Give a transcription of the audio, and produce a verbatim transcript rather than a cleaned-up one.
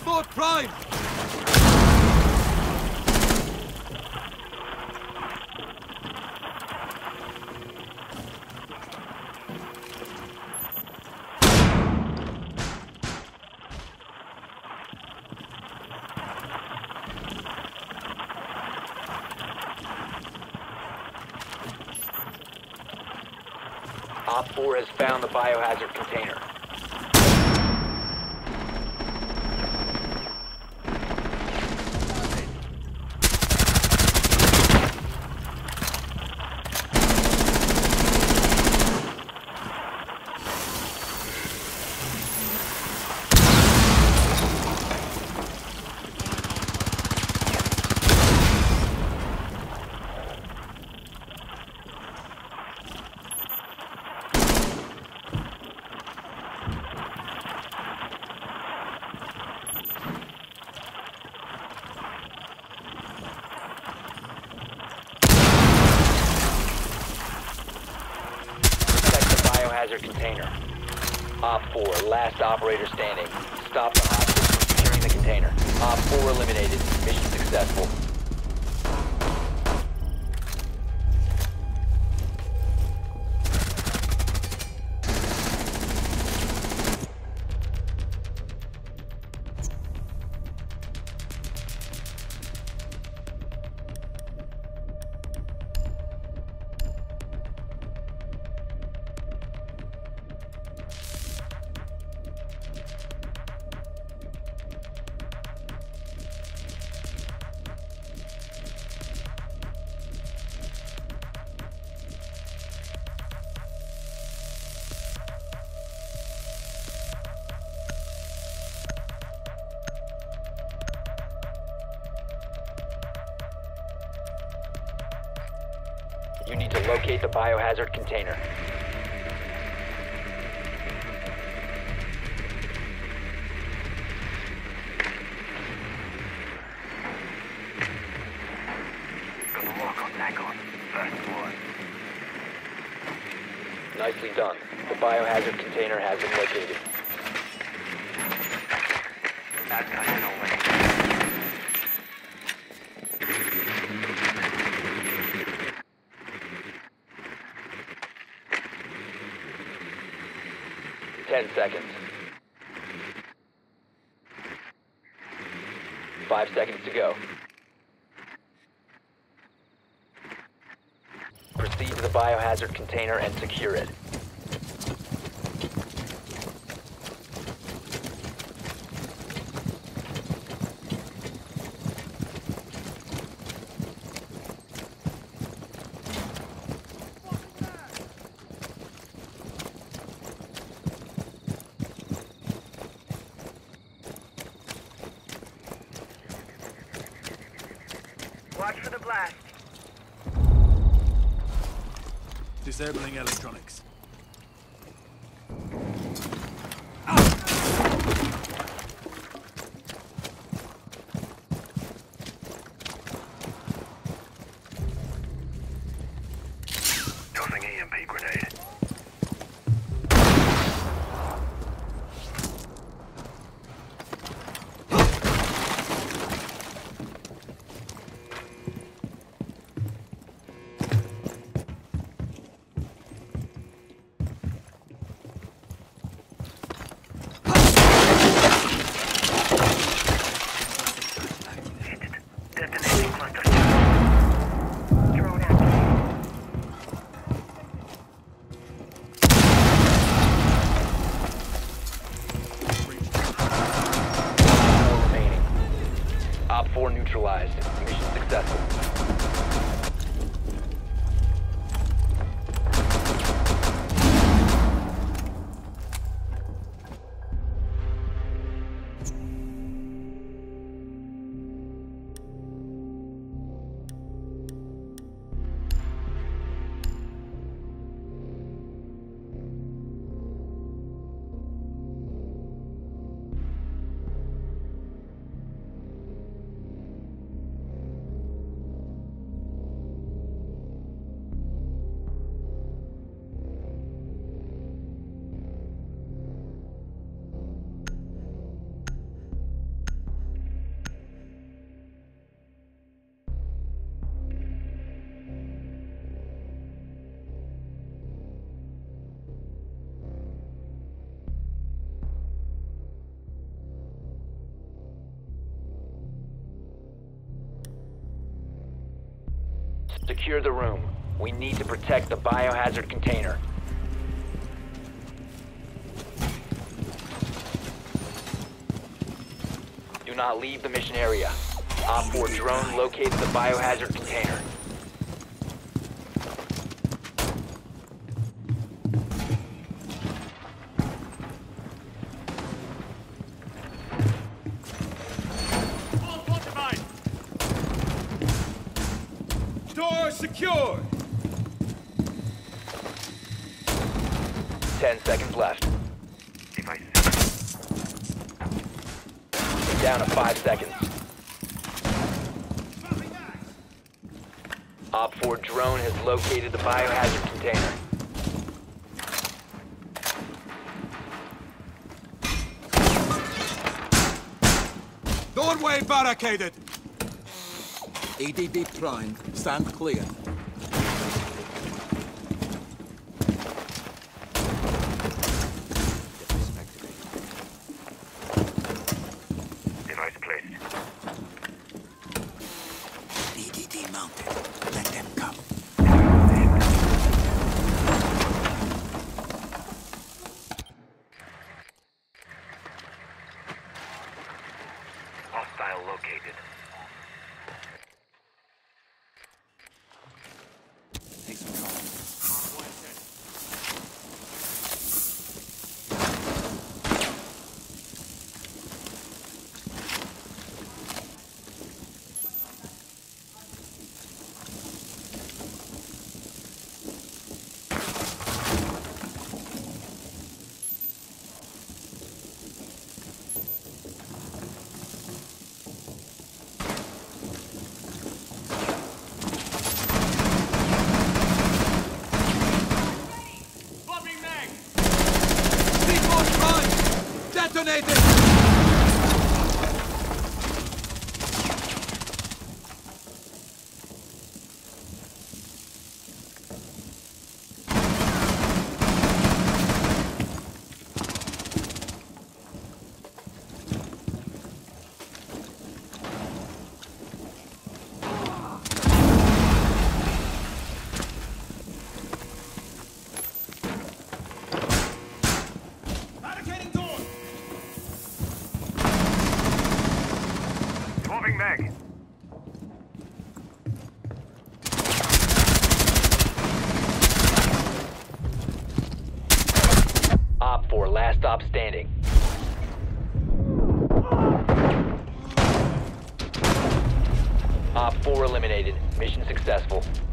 four prime! Op four has found the biohazard container. Biohazard container. Op four, last operator standing. Stop the hostiles from securing the container. Op four eliminated. Mission successful. You need to locate the biohazard container. Gonna walk on that on. First one. Nicely done. The biohazard container has been located. That's kind of way. Ten seconds. Five seconds to go. Proceed to the biohazard container and secure it. Watch for the blast. Disabling electronics. Tossing E M P grenade. Detonating cluster. Drone active. Four remaining. Op four neutralized. Mission successful. Secure the room. We need to protect the biohazard container. Do not leave the mission area. Op four drone located the biohazard container. All fortified. Door secured. Ten seconds left. Device. Down to five seconds. Op four drone has located the biohazard container. Doorway barricaded. E D D primed. Stand clear. Device placed. E D D mounted. Let them come. Hostile located. Take some cover. Bombing mag. Seaforth run! Detonated! Barricading door. Swapping mag. Op four, last stop standing. Op four eliminated. Mission successful.